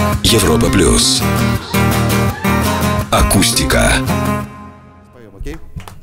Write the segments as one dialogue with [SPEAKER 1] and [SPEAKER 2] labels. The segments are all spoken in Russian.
[SPEAKER 1] Европа плюс. Акустика.
[SPEAKER 2] Споем, окей?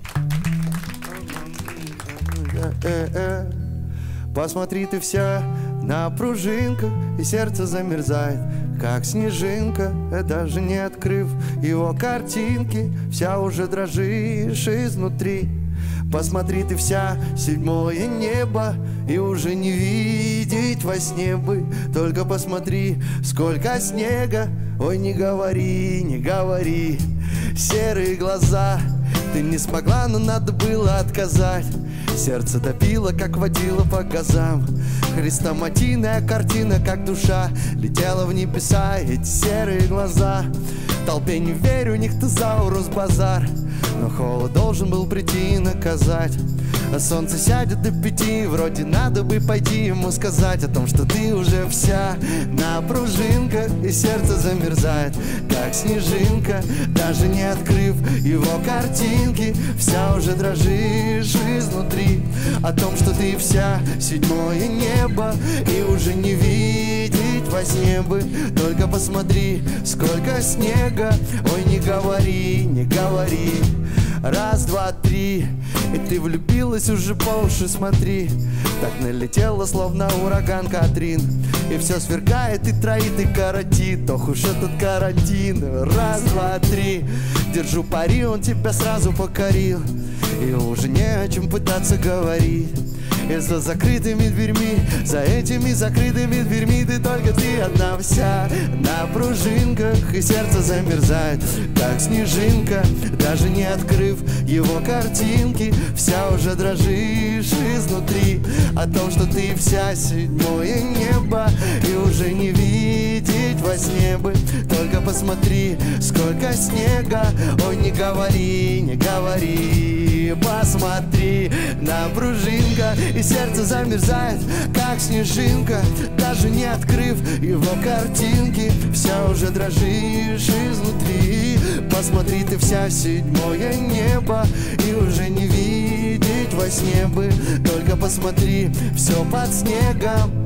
[SPEAKER 2] Посмотри ты вся на пружинках, и сердце замерзает, как снежинка. Даже не открыв его картинки, вся уже дрожишь изнутри. Посмотри ты вся седьмое небо, и уже не видеть во сне бы. Только посмотри, сколько снега. Ой, не говори, не говори. Серые глаза, ты не смогла, но надо было отказать. Сердце топило, как водило по газам. Хрестоматийная картина, как душа летела в небеса. Эти серые глаза, толпе не верю, у них тезаурус базар. Но холод должен был прийти и наказать. А солнце сядет до 5, вроде надо бы пойти ему сказать о том, что ты уже вся на пружинках, и сердце замерзает, как снежинка. Даже не открыв его картинки, вся уже дрожишь изнутри. О том, что ты вся седьмое небо, и уже не видеть во сне бы. Только посмотри, сколько снега. Ой, не говори, не говори. Раз, два, три, и ты влюбилась уже по уши, смотри. Так налетела, словно ураган Катрин. И все сверкает, и троит, и коротит. Ох уж этот карантин. Раз, два, три, держу пари, он тебя сразу покорил. И уже не о чем пытаться говорить. И за закрытыми дверьми, за этими закрытыми дверьми, ты одна вся на пружинках, и сердце замерзает, как снежинка. Даже не открыв его картинки, вся уже дрожишь изнутри. О том, что ты вся седьмое небо, и уже не видеть во сне бы. Только посмотри, сколько снега. Ой, не говори, не говори. Посмотри на пружинка, и сердце замерзает, как снежинка. Даже не открыв его картинки, вся уже дрожишь изнутри. Посмотри ты вся седьмое небо, и уже не видеть во сне бы. Только посмотри, все под снегом.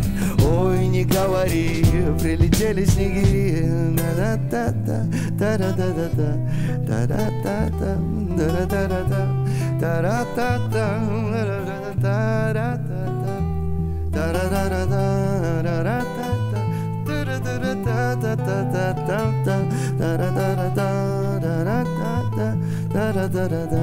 [SPEAKER 2] Ой, не говори, прилетели снеги. Та-да-та-та, та-да-да-да-да, та-да-та-та, та-да-да-да-да, та-да-та-та, та-да-да-да-да, та-да-да-да-да,